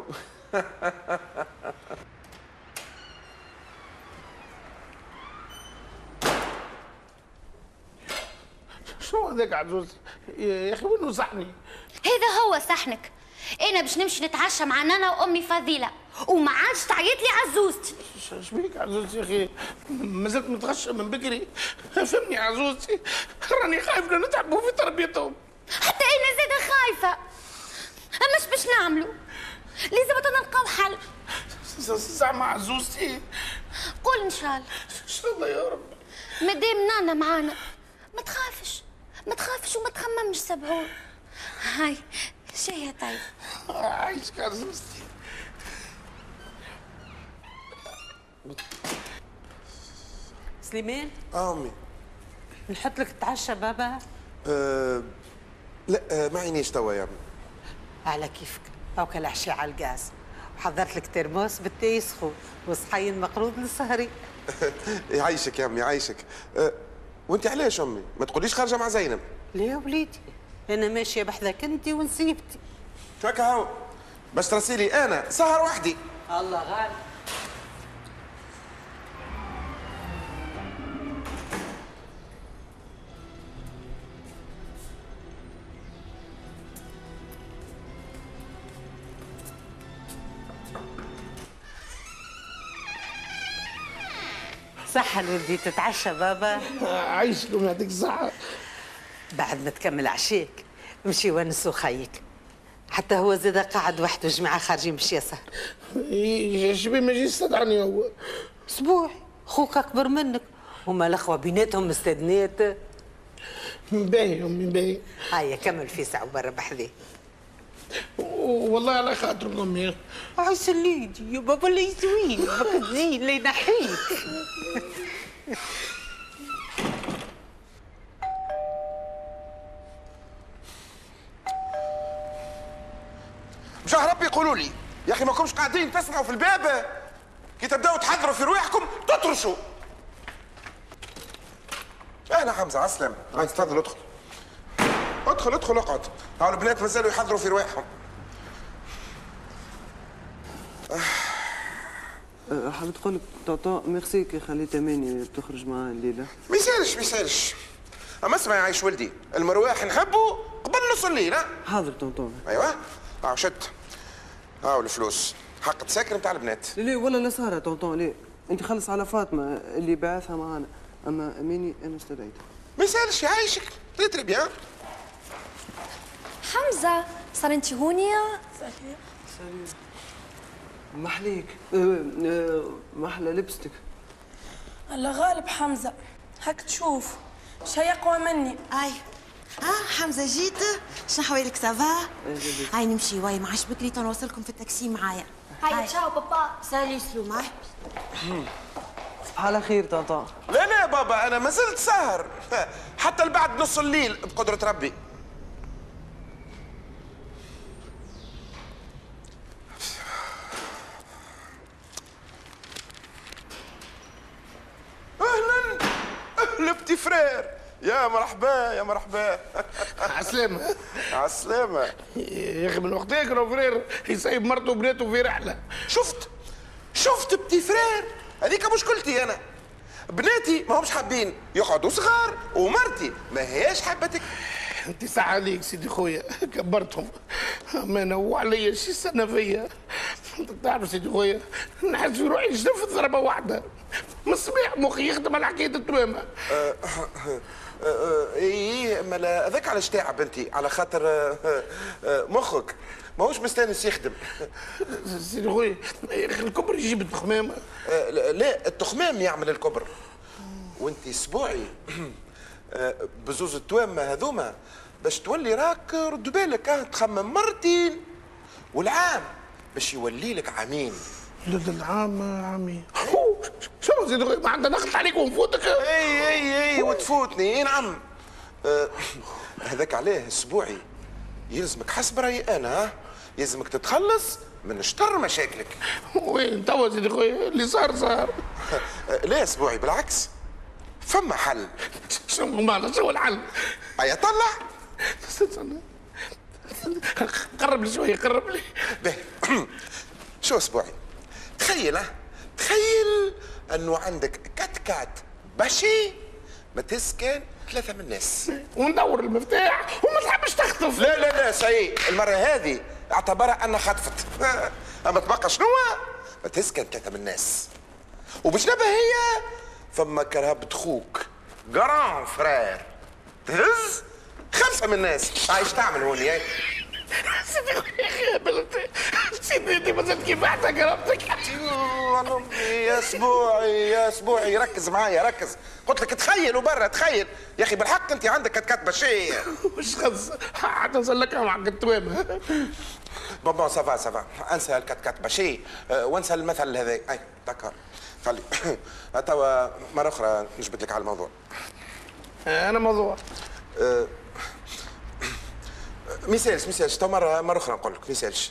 شو هذاك عزوز؟ يا اخي وين صحني؟ هذا هو صحنك. انا باش نمشي نتعشى مع نانا وامي فضيله وما عادش تعيط لي عزوزتي. شبيك عزوزتي يا اخي؟ مازلت متغشى من بكري. فهمني عزوزتي، راني خايف لا نتعبوا في تربيتهم. حتى انا زاده خايفه. اما اش باش نعملوا؟ لازم نلقاو حل. زعما عزوزتي؟ قول ان شاء الله. ان شاء الله يا رب. مادام نانا معانا ما تخافش ما تخافش وما تخممش سبعون. هاي شي طيب. عايشك عزوزتي. سليمان؟ امي نحط لك تعشى بابا؟ أه لا أه ما عينيش توا يا امي. على كيفك، هاكا العشاء على الغاز، وحضرت لك ترموس بالتاي سخون وصحين مقروض للسهري. يعيشك يا امي يعيشك. أه وانت علاش امي؟ ما تقوليش خارجه مع زينب. لا يا وليدي، انا ماشيه بحذاك انت ونسيبتي. شو هكا هو؟ باش ترسيلي انا سهر وحدي. الله غالب. صحة الولدي تتعشى بابا؟ عايشكم يعطيك الصحة. بعد ما تكمل عشاك امشي ونسو خيك، حتى هو زاد قاعد وحده جماعة خارجين باش يسهر. شبيه ما يجي يستدعاني هو؟ اسبوعي، خوك اكبر منك، هما الاخوة بيناتهم مستدنات. باهي امي باهي. هيا كمل في ساعة برا بحذاه. والله على خاطرك امي. عايز الليدي يا بابا اللي يسويه بك تزين اللي ينحيك. بجاه ربي قولوا لي يا اخي ما كنتش قاعدين تسمعوا في الباب كي تبداوا تحضروا في رواحكم تطرشوا. اهلا حمزه عسلامة. هاي تفضل ادخل ادخل ادخل اقعد. هاو البنات مازالوا يحضروا في رواحهم. أه حبيت نقول لك طاطا ميرسي كي خليت اماني تخرج معاه الليله. ما يسالش ما يسالش. اما اسمع يا عايش ولدي، المرواح نحبوا قبل نص الليل. ها حاضر طاطا. ايوه هاو شت هاو الفلوس حق تساكن نتاع البنات. لا لا ولا لا سهره طاطا لا، انت خلص على فاطمه اللي بعثها معانا، اما اماني انا استدعيتها. ما يسالش يعيشك تدري بيان. حمزه صار انت هوني؟ سالي محليك. أه أه محلى لبستك. الله غالب حمزه، هاك تشوف شي اقوى مني. اي ها حمزه جيت شنو حوالك سافا؟ هاي نمشي واي معاش بكري تنوصلكم في التاكسي معايا. هاي تشاو بابا. سالي سلومة. صباح على خير طاطا. لا لا بابا انا ما زلت ساهر حتى لبعد نص الليل بقدرة ربي. اهلا اهلا بتي فرير. يا مرحبا يا مرحبا. عسلامة. عسلامة. يا اخي من وقتها كانوا فرير يسيب مرته وبناته في رحلة. شفت شفت بتي فرير، هذيك مشكلتي انا. بناتي ما همش حابين يقعدوا صغار ومرتي ما هياش حابتك. انت ساعة عليك سيدي خويا كبرتهم، اما انا وعليا شي سنة فيا. انت تعرف سيدي خويا نحس في روحي نشرف ضربة واحدة من الصباح مخي يخدم على حكاية التوامة. ايه ما هذاك علاش تعب انت على خاطر آه، آه، مخك ماهوش مستانس يخدم. سيدي خويا الكبر يجيب التخمام. آه، لا التخمام يعمل الكبر. وانت اسبوعي بزوز التوامه هذوما باش تولي راك رد بالك اه تخمم مرتين والعام باش يولي لك عامين. لا العام عامين شو سيدي خويا ما عندنا نخلط عليك ونفوتك. اي اي اي وتفوتني. اي نعم. آه هذاك عليه اسبوعي يلزمك حسب رايي انا ها يلزمك تتخلص من شطر مشاكلك. وين توا سيدي خويا اللي صار صار. لا اسبوعي بالعكس فما حل. شنو معنى شو الحل؟ ايا طلع. قرب لي شويه قرب لي. باهي شو اسبوعي؟ تخيل ها تخيل انه عندك كات كات باشي ما تسكن ثلاثة من الناس وندور المفتاح وما تحبش تخطف. لا لا لا سي المرة هذه اعتبرها أنها خطفت. أما تبقى شنو؟ ما تسكن ثلاثة من الناس وبجنبها هي ثم كرهبة خوك جران فرير تهز خمسة من الناس. هاي ايش تعمل هون يا سيدي يا اخي بلدي سيدي انت ما زلت كيف بعتها قربتك. يا اسبوعي يا اسبوعي ركز معايا ركز. قلت لك تخيل وبرا تخيل يا اخي بالحق انت عندك كتكات بشيه. مش خز حتى نسلكها مع التوامه. بون بون سافا سافا انسى الكتكات بشيه وانسى المثل هذا. اي دكار خلي توا مره اخرى نجبد لك على الموضوع. انا موضوع أه ميسالش ميسالش تو مرة مرة أخرى نقول لك ميسالش.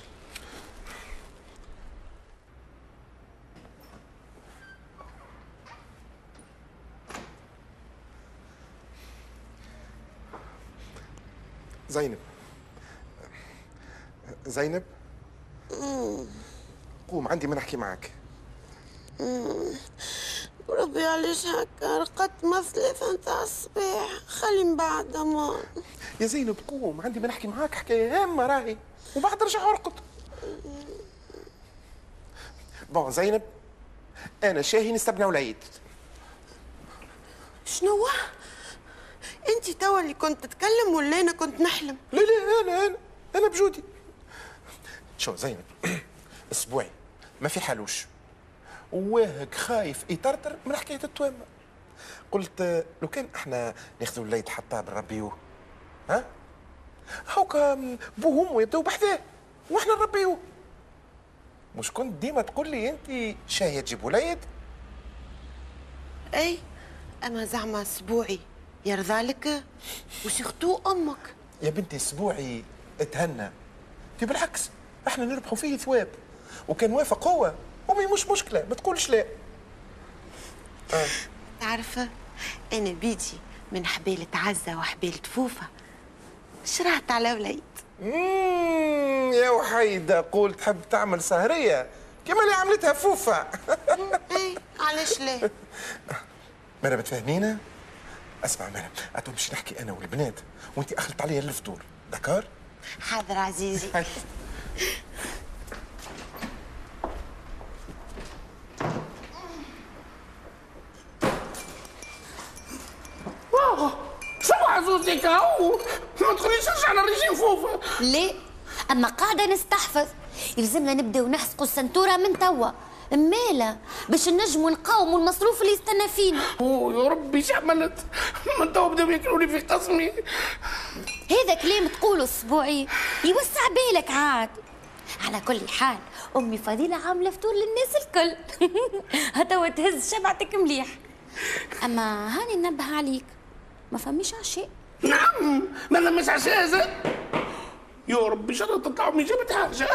زينب زينب قوم عندي ما نحكي معك. ربي علاش هكا رقدت مثلثة نتاع الصباح خلي من بعد امان. يا زينب قوم عندي ما نحكي معاك حكايه هامه راهي وبعد رجع ارقد. بون زينب انا شاهي نستبنى والعيد. شنو؟ انت توا اللي كنت تتكلم ولا انا كنت نحلم؟ لا لا انا انا انا بجودي. شو زينب اسبوعي ما في حالوش واهك خايف يطرطر من حكايه التوامه. قلت لو كان احنا ناخذوا الوليد حتى نربيوه ها هاكا بوه وامه يبداو بحذاه واحنا نربيوه. مش كنت ديما تقول لي انت شاهيه تجيب وليد؟ اي اما زعما اسبوعي يرضى لك وش يخطو امك. يا بنتي اسبوعي اتهنى انت بالعكس احنا نربحوا فيه ثواب وكان وافق هو امي مش مشكله ما تقولش لا. آه. تعرف انا بيجي من حبيله عزه وحبيله فوفه شرعت على وليد. اممم يا وحيده قول تحب تعمل سهريه كما اللي عملتها فوفه. اي علاش لا؟ مرة بتفهمينا؟ اسمع مرة اتو باش نحكي انا والبنات وانت اخلط عليا الفطور دكار؟ حاضر عزيزي. شو عزوزي كاو ما تخليش نرجع للريجيم فوفا. ليه؟ اما قاعده نستحفظ يلزمنا نبداو نحسقوا السنتوره من توا مالا باش نجموا نقاوموا المصروف اللي يستنى فينا. اوه يا ربي ايش عملت؟ من توا بداو ياكلوني في قسمي. هذا كلام تقوله اسبوعي يوسع بالك عاد. على كل حال امي فضيله عامله فطور للناس الكل. هتوا تهز شبعتك مليح. اما هاني ننبه عليك ما فميش عشاء. نعم ما لمش عشاء زاد. يا ربي ان شاء الله تطلعوا من جبت حاجه.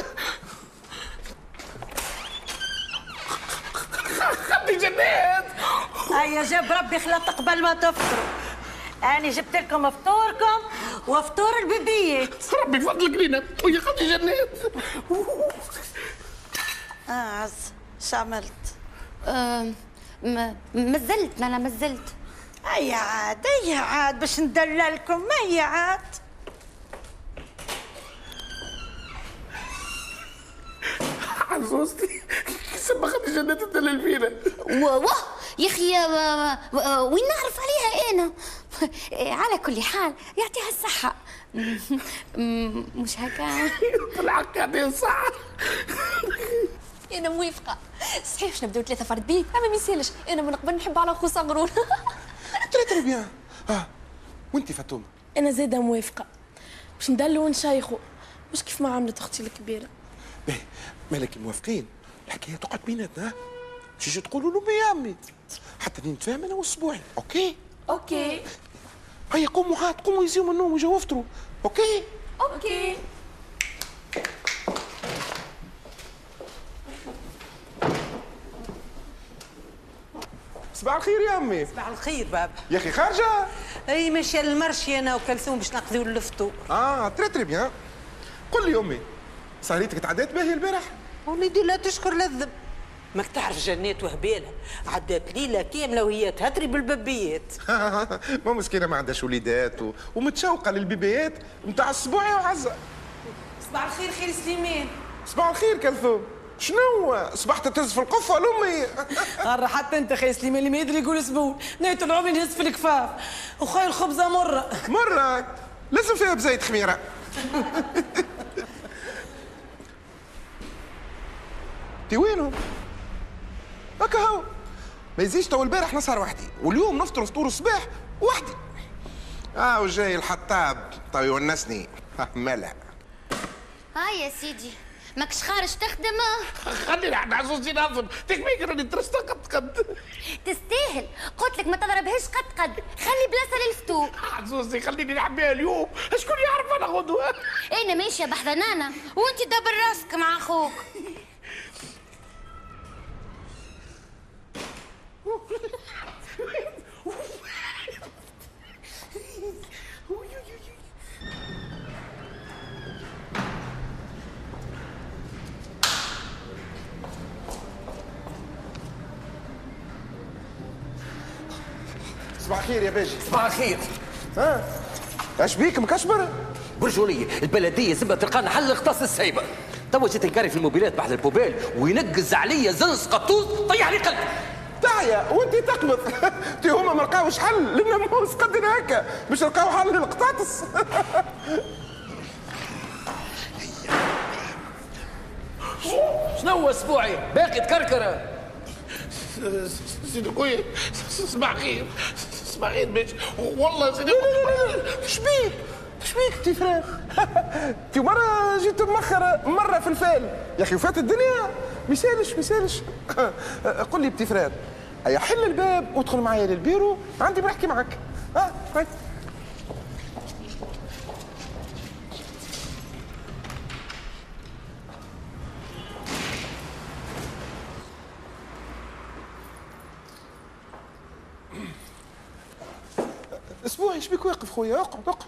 خدي جنات. هيا جاب ربي خلط قبل ما تفطروا. أنا جبت لكم فطوركم وفطور البيبيات. ربي يفضلك لينا ويا خدي جنات. اه عز شو عملت؟ آه ما مازلت انا مازلت. هيا عاد هيا عاد باش ندللكم هيا عاد. عزوزتي سما خدي جنات تدلل فينا. واه يا اخي وين نعرف عليها انا. على كل حال يعطيها الصحة. مش هكا؟ بالحق يعطيها الصحة. انا موافقة. صحيح باش نبداو ثلاثة فرد بيه اما ما يسالش انا من قبل نحب على خو صغرون. تري تري بيان. اه وانت فاطمة؟ انا زاده موافقة باش ندلو ونشيخو مش كيف ما عملت اختي الكبيرة. باهي مالك موافقين الحكاية تقعد بيناتنا مش يجي تقولوا له يا عمي حتى نتفاهم انا واسبوعي اوكي؟ اوكي. هيا قوموا عاد قوموا يزيوا من النوم وجاوا افطروا اوكي؟ اوكي. صباح الخير يا امي. صباح الخير بابا. يا اخي خارجه؟ اي ماشيه للمرشي انا وكلثوم باش نقضيو الفطور. اه تري تري بيان. قل لي امي صهريتك تعدات باهي البارح؟ وليدي لا تشكر للذب، ماك تعرف جنات وهباله عدات ليله كامله وهي تهدري بالببيات. ما مسكينه ما عندهاش وليدات و... ومتشوقه للبيبيات نتاع السبوعي وعزه. صباح الخير خير سليمان. صباح الخير كلثوم. شنو صبحت تهز في القفه لامي؟ قرر حتى انت خي سليمان اللي ما يدري يقول زبون، نيت العمر نهز في الكفاف، وخاي الخبزه مره. مره لازم فيها بزيت خميره. تي وينهم؟ هكا هو ما يزيدش تو البارح نسهر وحدي واليوم نفطر فطور الصباح وحدي. اه وجاي الحطاب تو يونسني ملع. ها يا سيدي ماكش خارج تخدم؟ خليني عند عزوزي ناظم تكميك راني ترست قد قد. تستاهل قلت لك ما تضربهاش قد قد، خلي بلاصه للفطور. عزوزي خليني نعبيها اليوم، شكون يعرف انا غدوه؟ انا ماشيه بحذنانه وانت دبر راسك مع اخوك. صباح الخير يا باجي. صباح الخير. ها اش بيك مكشبر؟ برجوليه البلديه زبا تلقانا حل اختص السايبه. توا جيت نكاري في الموبيلات بحذا البوبيل وينقز عليا زنس قطوط طيح لي قلبي. تعيا وانت تقبض. تي هما ما لقاوش حل للناموس قدنا هكا باش لقاو حل للقطاطس. شنو هو اسبوعي؟ باقي تكركره. سيدي خويا صباح الخير صباح الخير باش والله سيدي. لا لا لا شبيك شبيك تي فران؟ في مرة جيت مأخر مرة في الفال يا أخي وفات الدنيا ما يسالش ما يسالش. قل لي بتي فران أي حل الباب وادخل معايا للبيرو عندي بنحكي معك. ها هاي اسبوعي ايش بيك واقف خويا؟ اقعد اقعد.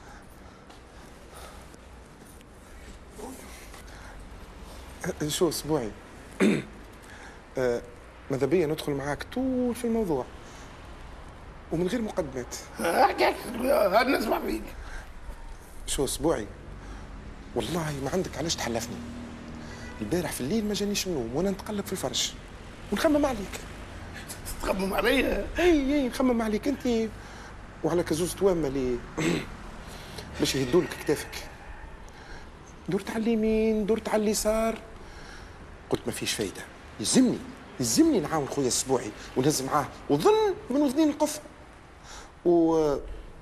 شو اسبوعي؟ آه ماذا بيا ندخل معاك طول في الموضوع ومن غير مقدمات. احكي انا نسمع فيك. شو اسبوعي؟ والله ما عندك علاش تحلفني. البارح في الليل ما جانيش النوم وانا نتقلب في الفرش ونخمم عليك. تخمم عليا؟ اي اي نخمم عليك انت وعلى كزوز توامه لي باش يهدولك كتافك. درت على اليمين درت على اليسار قلت ما فيش فايده، يلزمني يلزمني نعاون خويا السبوعي ونهز معاه وظن من وذنين القف و... و...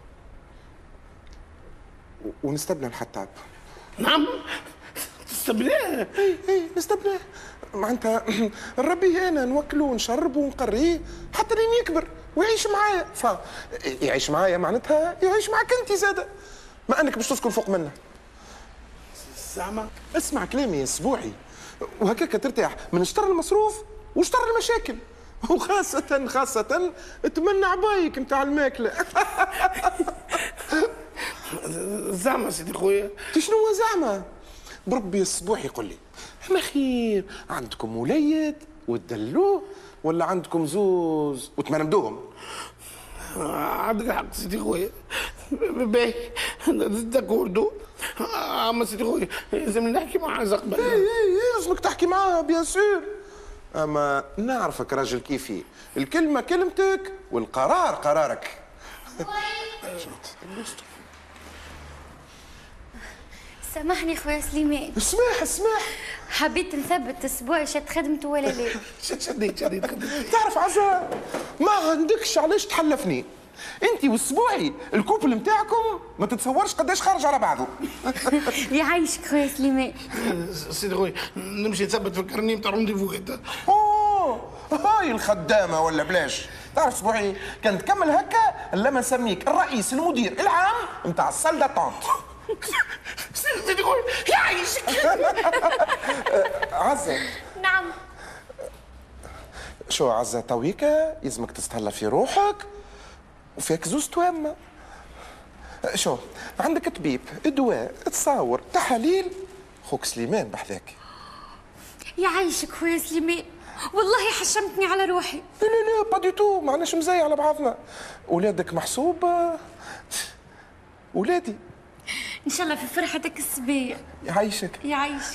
ونستبنى الحتاب. نعم تستبناه؟ اي اي نستبناه معناتها نربيه انا نوكله ونشربه ونقريه حتى لين يكبر ويعيش معايا. ف يعيش معايا معناتها يعيش معك انت زاده ما انك باش تسكن فوق منه. زعما اسمع كلامي يا اسبوعي وهكاك ترتاح من شطر المصروف وشطر المشاكل وخاصة خاصة تمنى عبايك نتاع الماكلة. زعما سيدي خويا شنو هو زعما؟ بربي يا اسبوعي قل لي ما خير عندكم وليد وتدلوه ولا عندكم زوز وتمرمدوهم؟ عندك حق سيدي خويا باهي داكوردو. اما سيدي خويا لازم نحكي معاه زقبه. اي اي لازمك تحكي معاه بيان سور. اما نعرفك راجل كيفي الكلمه كلمتك والقرار قرارك. سامحني خويا سليمان. اسمح اسمح حبيت نثبت اسبوعي شد خدمته ولا لا. شديت شديت خدمتي. تعرف عزة ما عندكش علاش تحلفني انت والسبوعي الكوبل نتاعكم ما تتصورش قداش خارج على بعضه. يعيشك خويا سليمان. سيدي خويا نمشي نثبت في الكرني نتاع رونديفو هذا. اوه هاي الخدامه ولا بلاش. تعرف اسبوعي كان تكمل هكا لما نسميك الرئيس المدير العام نتاع السال داتونت. سيدي خويا يعيشك. عزة نعم. شو عزة تويكا يلزمك تستهلا في روحك وفيك زوز توامة. شو عندك طبيب دواء تصاور حليل خوك سليمان بحذاك. يعيشك خويا سليمان، والله حشمتني على روحي. لا لا لا با دي تو، معناش مزاي على بعضنا. ولادك محسوب ولادي. ان شاء الله في فرحتك الصبيه. يعيشك يعيشك.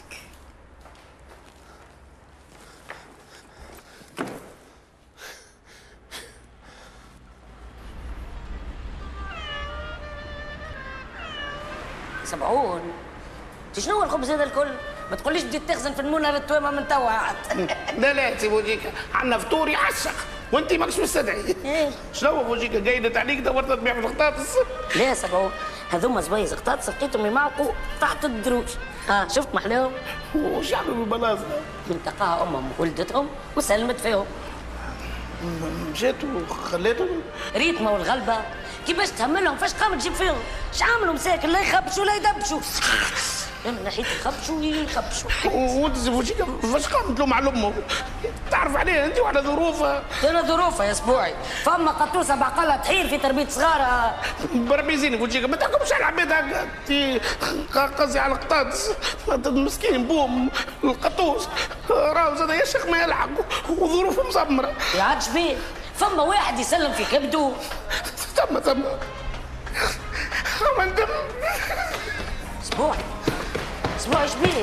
سبعون شنو هو الخبز هذا الكل؟ ما تقوليش بديت تخزن في المنى للتوامه من توا عاد. لا لا سي بوجيكا، عندنا فطور يعشق وانت ماكش مستدعي. ايه شنو هو بوجيكا قايدت عليك دورت تبيع في القطاطس؟ لا سبعون هذوما زبايز قطاطس لقيتهم يمعقوا تحت الدروج. ها شفت محلاهم؟ وش يعملوا بالبلاصه؟ التقاها امهم وولدتهم وسلمت فيهم. مشيت وخليتهم؟ ريتما والغلبه كيفاش تهملهم فاش قامت تجيب فيهم؟ اش عاملوا مساكن لا يخبشوا لا يدبشوا. من ناحيه يخبشوا يخبشوا. وانت زي بوجيكا فاش قامت لهم على امهم؟ تعرف عليها انت وعلى ظروفها. انا ظروفها يا اسبوعي، فما قطوسه بعقلها تحير في تربيه صغارها. بربي زينك بوجيكا، ما تحكمش على العباد هكا، انت قصدي على القطاطس مسكين بوم القطوس راهو زاد يشخ ما يلحق وظروفه مزمره. يا عاد شبيه؟ فما واحد يسلم في كبده. ثم ثم ما ندم. اسبوعي اسبوعي شبيه؟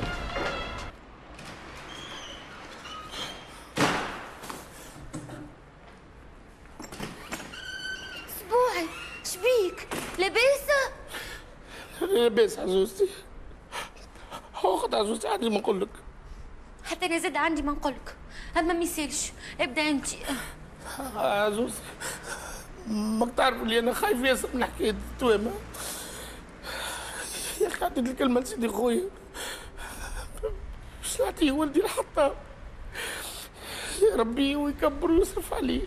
اسبوعي شبيك؟ لاباسه؟ لاباس عزوزتي. اخت عزوزتي عندي ما نقول لك. حتى انا زاد عندي ما نقولك، اما ما يسالش. ابدا انت. عزوزتي ماك تعرف اللي انا خايف ياسر من حكايه التوامه. يا اخي عطيت الكلمه لسيدي خويا باش نعطيه ولدي الحطاب، يا ربي ويكبر ويصرف عليه.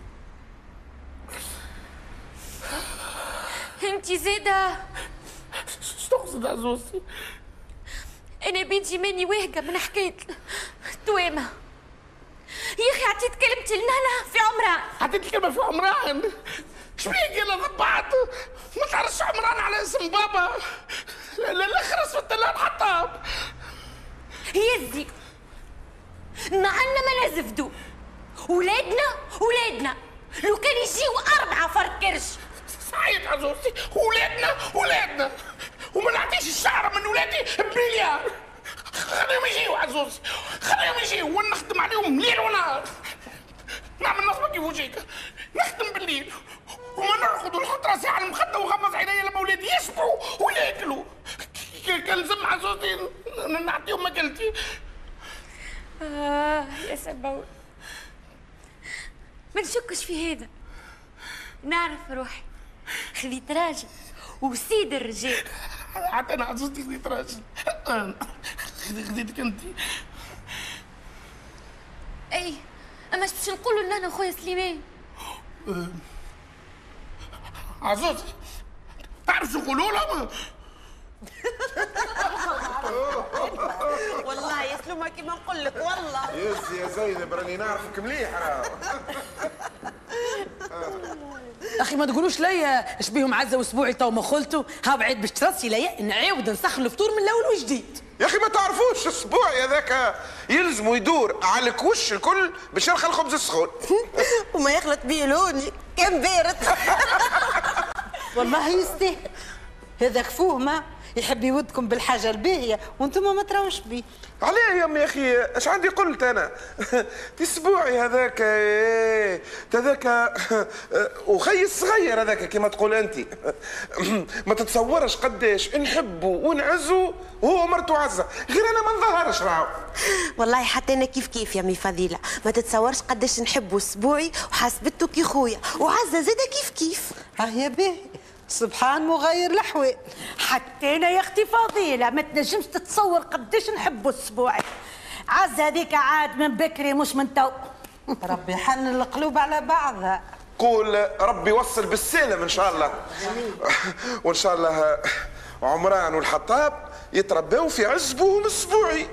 انت زاده اش تقصد عزوزتي؟ انا بنتي ماني واهقه من حكايه التوامه. يا اخي عطيت كلمتي لنانا في عمران. عطيت الكلمه في عمران؟ شبيك يلا ضبعت؟ ما تعرفش عمران على اسم بابا؟ لا لا لا خرس في الدلال حطاب. يزي ما عنا ما نزفدو ولادنا ولادنا لو كان يجيو أربعة فرق كرش. صحيح عزوزتي، ولادنا ولادنا وما نعطيش الشعره من ولادي بمليار. خليهم يجيو عزوزتي، خليهم يجيو ونخدم عليهم ليل ونهار. نعمل نصبة كيف وجهك، نخدم بالليل وما نرقد ونحط راسي على المخده وغمض عينيا لما ولادي يشبعوا وياكلوا. كان لازم عزوزتي نعطيهم ماكلتي. آه يا سباوي ما نشكش في هذا، نعرف روحي خذيت راجل وسيد الرجال. حتى انا عزوزتي خذيت راجل. خذيتك انت. اي اما باش نقولوا لنا خويا سليمان؟ عزوزتي تعرف شو نقولوا لهم؟ والله يا سلومه كيما نقول لك والله. يس يا زينب راني نعرفك مليح. اخي ما تقولوش ليا اش بيهم عزه واسبوعي تو ما خلتوا. ها بعيد باش ترسي ليا نعاود نسخن الفطور من الاول وجديد. يا اخي ما تعرفوش اسبوعي هذاك يلزموا يدور على الكوش الكل باش يرخى الخبز السخون. وما يخلط بيه لوني كان بارد. والله يستاهل هذاك فوهمه يحب يودكم بالحاجه الباهيه وانتم ما تراوش بيه. عليه يا امي يا اخي اش عندي قلت انا؟ اسبوعي هذاك هذاك وخي الصغير هذاك كما تقول انت. ما تتصورش قداش نحبه ونعزه وهو مرته عزه، غير انا ما نظهرش راهو. والله حتى انا كيف كيف يا امي فضيله، ما تتصورش قداش نحبه اسبوعي وحاسبته كي خويا، وعزه زاده كيف كيف. اه يا باهي سبحان مغير الاحوال. حتى انا يا اختي فضيله ما تنجمش تتصور قداش نحبوا اسبوعي. عزه هذيك عاد من بكري مش من تو. ربي يحنن القلوب على بعضها. قول ربي يوصل بالسلام ان شاء الله. وان شاء الله عمران والحطاب يتربوا في عز بوهم اسبوعي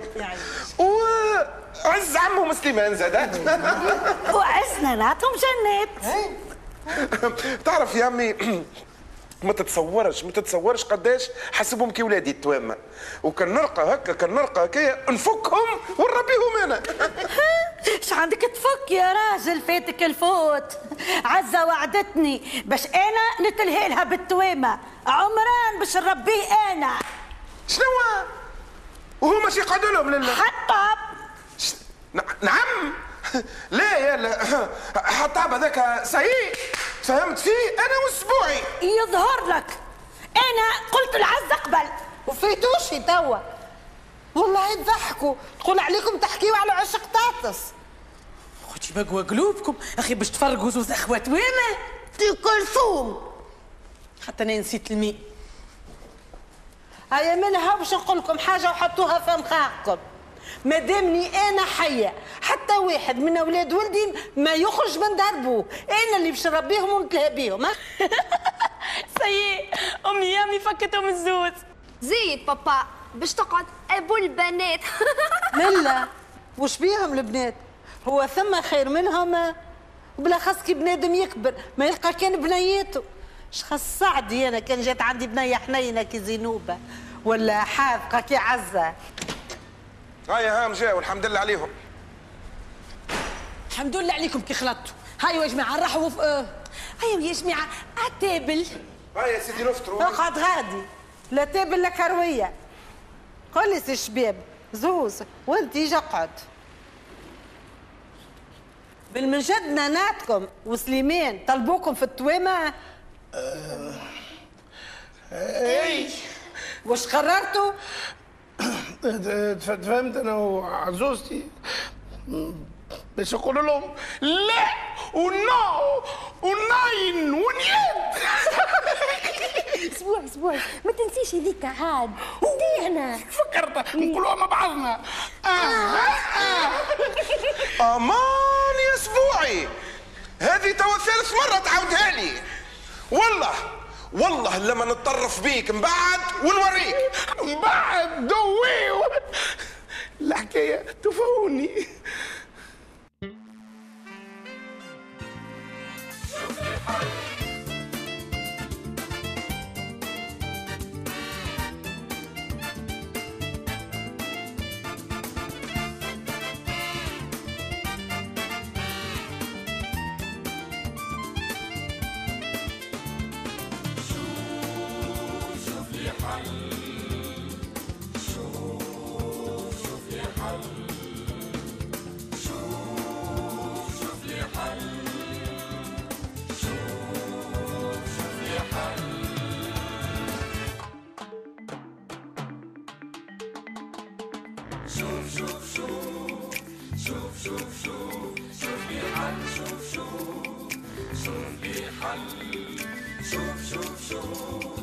وعز عمهم سليمان زادات. وعزنا نعطهم جنات. تعرف يا امي ما تتصورش ما تتصورش قداش حسبهم كي ولادي التوامة، وكان نلقى هكا كان نلقى هكايا نفكهم ونربيهم انا. ايش عندك تفك يا راجل؟ فاتك الفوت. عزة وعدتني باش انا نتلهي لها بالتوامة، عمران باش نربيه انا. شنو وهو ماشي يقعدوا لهم لله حطب؟ نعم لا يا لا حطاب هذاك سيء فهمت فيه انا واسبوعي. يظهر لك انا قلت العزة قبل وفيتوشي توا. والله يضحكوا تقول عليكم تحكيوا على عشق طاطس. خوتي بقوا قلوبكم اخي باش تفرقوا زوز اخوات وين دي كلثوم. حتى انا نسيت المي. هيا منها باش نقول لكم حاجه وحطوها في مخاخكم. ما دامني انا حيه حتى واحد من اولاد ولدي ما يخرج من دربه، انا اللي باش نربيهم ونتلهى بيهم. سيء امي يامي فكتهم الزوز. زيد بابا باش تقعد ابو البنات. لا وش بيهم البنات؟ هو ثم خير منهم، وبالاخص كي بنادم يكبر ما يلقى كان بنياته. شخص سعدي انا كان جات عندي بنيه حنينه كي زينوبه ولا حاذقه كي عزه. هيا هام جاء والحمد لله عليهم. الحمد لله عليكم كي خلطتوا. هاي يا جماعه نرحبوا في آه. هاي يا جماعه التابل. هاي يا سيدي نفطروا. اقعد غادي لا تابل لا كرويه. قول لي سي الشباب زوز وانت يجي اقعد. بالمنجد ناناتكم وسليمان طلبوكم في التوامه؟ أه... اي واش قررتوا؟ تفهمت انا وعزوزتي باش نقول لهم لا ونو وناين ونيت. اسبوع اسبوع ما تنسيش هذيك عاد دينا فكرت نقولوها مع بعضنا. آه آه. امان يا اسبوعي هذه توا ثالث مره تعاودها لي. والله والله لما نتطرف بيك من بعد ونوريك من بعد دويو الحكايه تفهمني. شوف شوف شوف شوف شوف شوف شوف لي حل شوف شوف شوف لي حل شوف شوف شوف